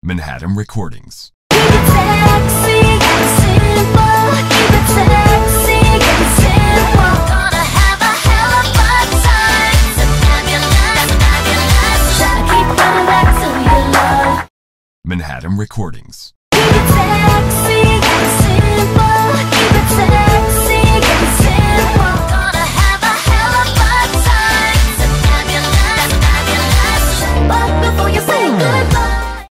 Manhattan Recordings. Keep it sexy and simple. Keep it sexy and simple. Gonna have a hell of a time. So fabulous, fabulous. Try to keep running back to your love. Manhattan Recordings. Keep it sexy.